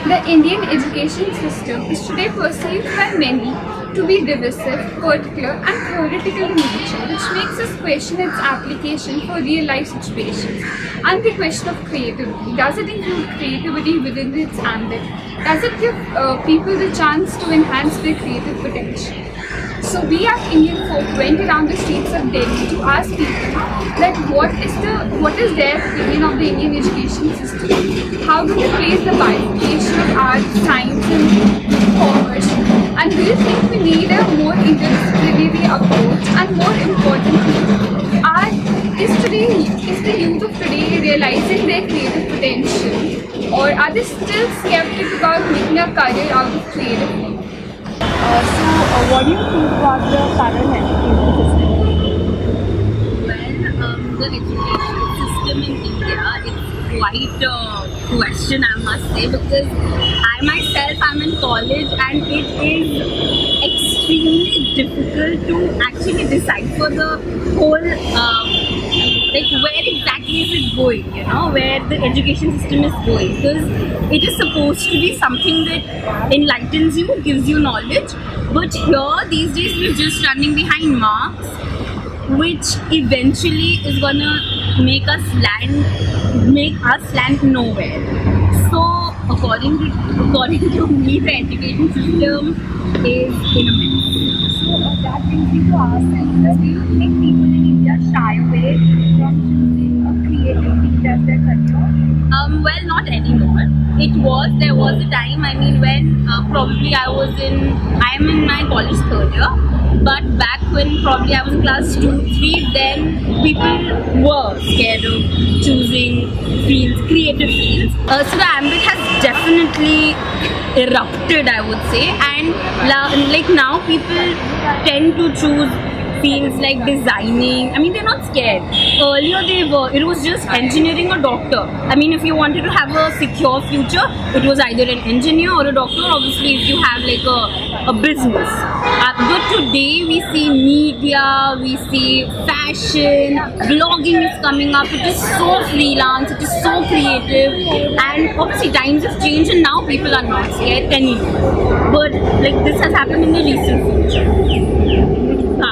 The Indian education system is today perceived by many to be divisive, particular and theoretical in nature, which makes us question its application for real life situations. And the question of creativity, does it include creativity within its ambit? Does it give people the chance to enhance their creative potential? So we at IndianFolk went around the streets of Delhi to ask people that what is their opinion of the Indian education system? How do they place the bifurcation of art, science and commerce? And do you think we need a more interdisciplinary approach? And more importantly, is the youth of today realizing their creative potential, or are they still skeptical about making a career out of creative work? What do you think about the current education system? Well, the education system in India is quite a question, I must say, because I myself am in college and it is extremely difficult to actually decipher the whole like where exactly is it going, you know, where the education system is going, because it is supposed to be something that enlightens you, gives you knowledge, but here these days we're just running behind marks, which eventually is gonna make us land nowhere. So according to me, the education system is in a mess. So that brings me to ask, do you think people in India shy away from choosing a creative field as their career? Well, not anymore. There was a time, I mean, when probably I am in my college third year, but back when probably I was in class 2, 3, then people were scared of choosing fields, creative fields. So the ambit has definitely erupted, I would say, and like now people tend to choose fields like designing. I mean, they're not scared. Earlier they were. It was just engineering or doctor. I mean, if you wanted to have a secure future, it was either an engineer or a doctor. Obviously, if you have like a business. But today we see media, we see fashion, blogging is coming up. It is so freelance, it is so creative, and obviously times have changed and now people are not scared anymore. But like this has happened in the recent future.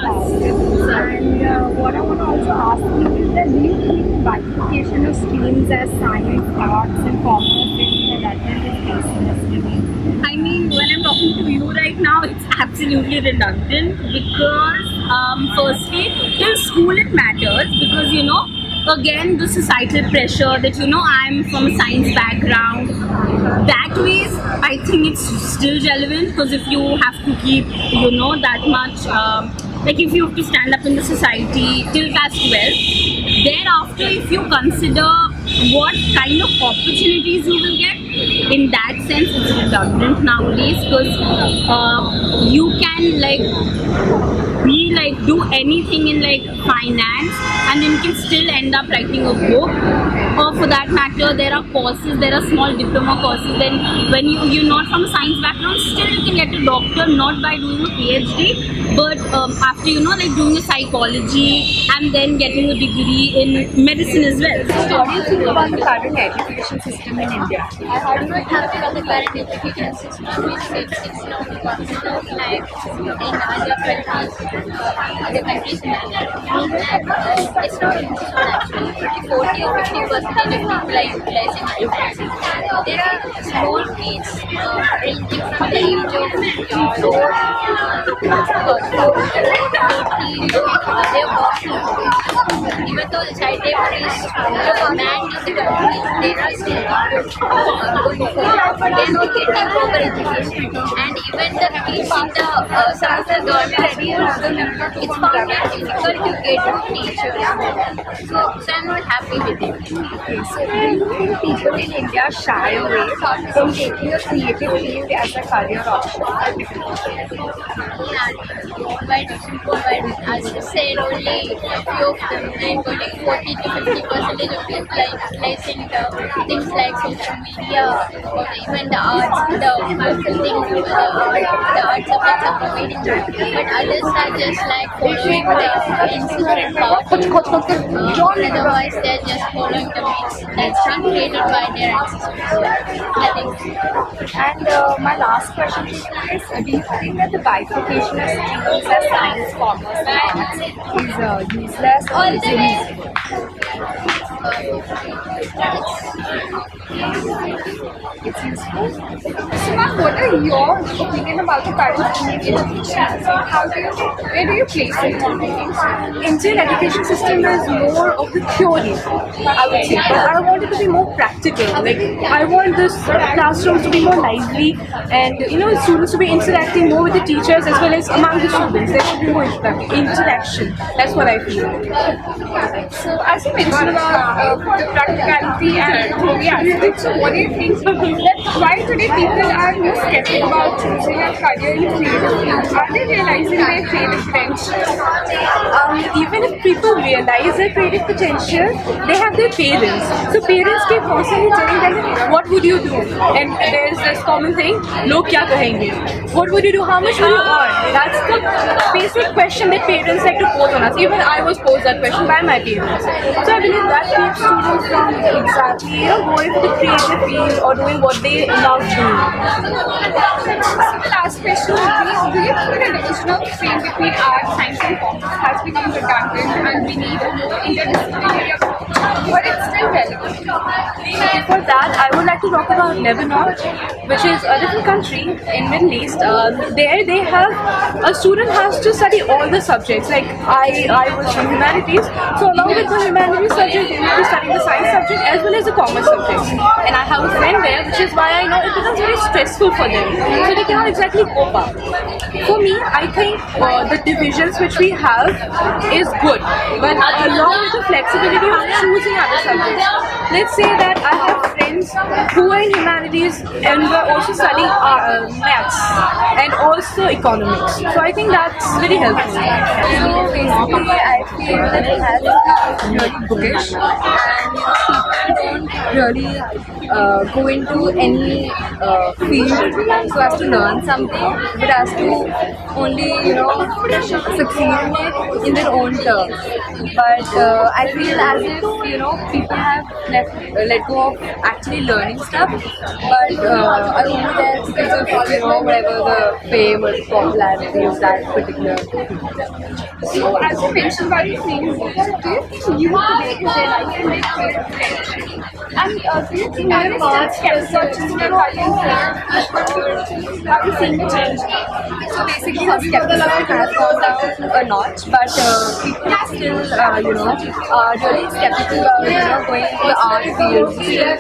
And what I want to also ask you is that do you think bifurcation of streams as science, arts and commerce is redundant? I mean, when I'm talking to you right now, it's absolutely redundant because firstly, till school it matters because, you know, again the societal pressure that, you know, I'm from a science background. That way I think it's still relevant because if you have to keep, you know, that much like if you have to stand up in the society till class 12, thereafter if you consider what kind of opportunities you will get, in that sense it's redundant nowadays because you can do anything in like finance and then you can still end up writing a book, or for that matter there are courses, there are small diploma courses, then when you're not from a science background, still you can get a doctor not by doing a PhD, but after, you know, like doing a psychology and then getting a degree in medicine as well. So what do you think about the current education system in India? I'm not happy with the current education system. It's not like in other countries in India. It's not actually 40 or 50% of people are utilizing education. There are small kids ranging from the age of 4 they're walking. Even though the child labor is banned in the country, they are still going for it. They are not getting proper education. And even the kids in some of the government schools, it's found that difficult to get good teachers. So I'm not happy with it. So do you think people in India shy away from taking a creative field as a career option? Yeah, why as you said, only a few of them, like only 40 to 50% of people are utilizing things like social media or even the arts, the things, the art subjects are providing that. But others are just like following the insistent path. Otherwise, they're just following the myths that's been created by their ancestors. I think. And my last question to you is, do you think that the bifurcation of streams as science, commerce, and arts is useless or is it useful? It's useful. So ma'am, what are your opinion about the current Indian education? Where do you place it? Indian education system is more of the theory, I would say, but I want it to be more practical. Like, I want this classrooms to be more lively, and students to be interacting more with the teachers as well as among the students. There should be more interaction. That's what I feel. So as you mentioned about the practicality and theory aspect, so what do you think that why today people are more skeptical about choosing a career in creative fields? Are they realizing their creative potential? Even if people realize their creative potential, they have their parents. So parents keep constantly telling them, what would you do? And there's this common thing, log kya kahenge? What would you do? How much will you earn? That's the basic question that parents like to pose on us. Even I was posed that question by my parents. So I believe that keeps students from exactly going for the creative field or doing what they love doing. The last question would be, do you think the division of frame between art, science and commerce has become redundant and we need a more interdisciplinary approach, but it's still relevant? For that, I would like to talk about Lebanon, which is a different country in Middle East. There they have, a student has to study all the subjects. Like I was from humanities, so along with the humanities subject, they need to study the science subject as well as the commerce subject. And I have a friend there, which is why I know it becomes very stressful for them. So they cannot exactly cope up. For me, I think the divisions which we have is good, but along with the flexibility of choosing other subjects. Let's say that I have friends who are in humanities and were also studying maths and also economics. So I think that's very helpful. So basically, I feel that it has become really bookish, and people don't really go into any field so as to learn something, but as to only succeed in their own terms. But I feel as if people have let go of actually learning stuff, but are only there because of whatever the fame or the popularity of that particular field. So as you mentioned about the things, do you think you today is realizing their creative potential? And do you think there is still skepticism in your career? Have you seen the change? So basically, the skepticism has gone down a notch, but people are still, really skeptical about going into the art field.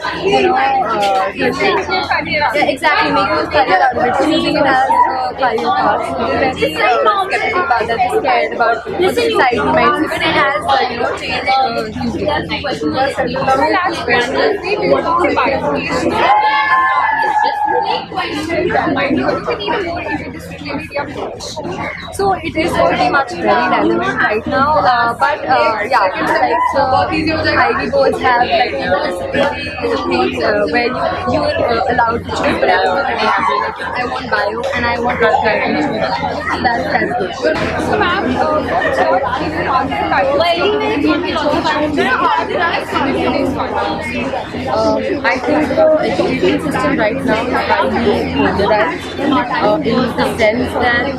Exactly, making a career out of it, choosing it as a career path. So they're very skeptical about that. They're scared about what the society might see, but it has, changed hugely. The last question is, we do about bifurcation. Why do we need a more interdisciplinary approach? So it is very much very relevant right now, but Ivy boards have interdisciplinary things where you are allowed to choose whatever I want bio and I want art direction. That's good. So ma'am, what's your opinion on the I think the education system right now is highly polarized in the sense that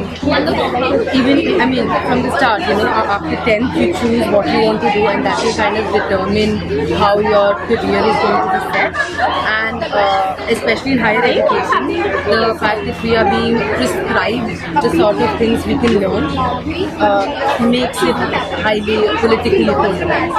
even from the start, after 10th you choose what you want to do, and that will kind of determine how your career is going to be set. And especially in higher education, the fact that we are being prescribed the sort of things we can learn makes it highly politically polarized.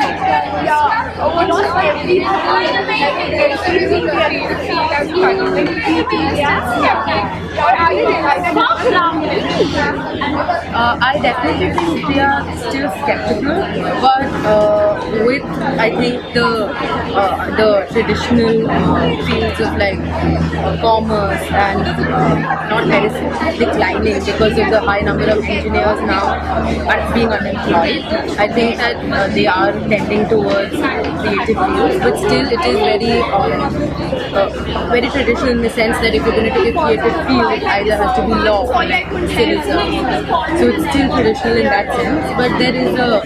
I definitely think we are still skeptical, but with I think the traditional fields of like commerce and not medicine declining because of the high number of engineers now are being unemployed. I think that they are tending towards creative fields, but still it is very traditional in the sense that if you're going to take a creative field, it either has to be law or like civil. So it's still traditional in that sense, but there is a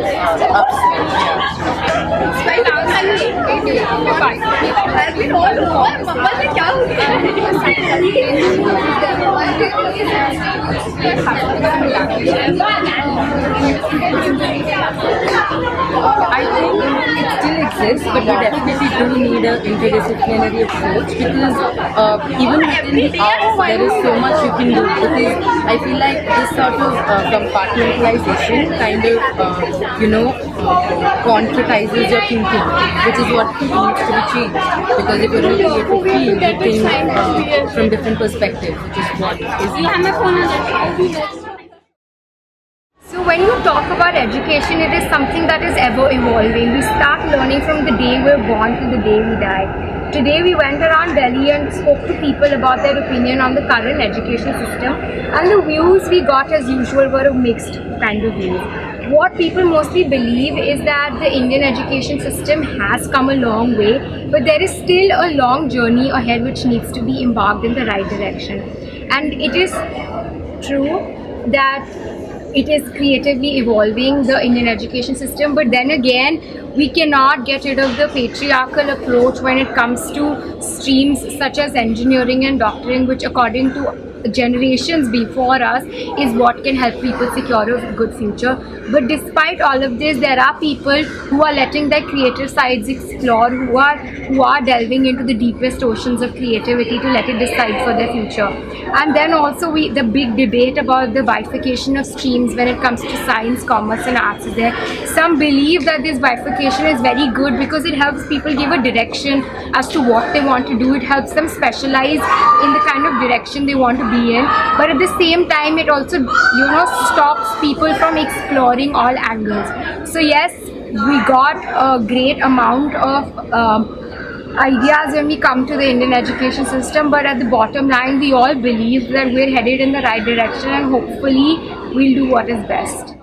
I think it still exists, but we definitely do need an interdisciplinary approach because even within the arts there is so much you can do, because I feel like this sort of compartmentalization kind of concretizes your thinking, which is what needs to be changed, because if you're in a creative field you think from different perspectives, which is what is So when you talk about education, it is something that is ever evolving. We start learning from the day we're born to the day we die. Today we went around Delhi and spoke to people about their opinion on the current education system, and the views we got as usual were a mixed kind of views. What people mostly believe is that the Indian education system has come a long way, but there is still a long journey ahead which needs to be embarked in the right direction. And it is true that it is creatively evolving, the Indian education system, but then again we cannot get rid of the patriarchal approach when it comes to streams such as engineering and doctoring, which according to generations before us is what can help people secure a good future. But despite all of this, there are people who are letting their creative sides explore, who are delving into the deepest oceans of creativity to let it decide for their future. And then also the big debate about the bifurcation of streams when it comes to science, commerce and arts is there. Some believe that this bifurcation is very good because it helps people give a direction as to what they want to do. It helps them specialize in the kind of direction they want to be in, but at the same time it also stops people from exploring all angles. So yes, we got a great amount of ideas when we come to the Indian education system, but at the bottom line we all believe that we're headed in the right direction and hopefully we'll do what is best.